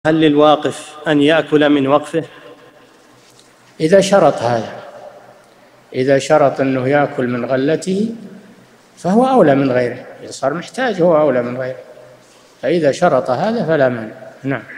هل للواقف أن يأكل من وقفه؟ إذا شرط هذا، إذا شرط أنه يأكل من غلته فهو أولى من غيره، إذا صار محتاج هو أولى من غيره، فإذا شرط هذا فلا مانع. نعم.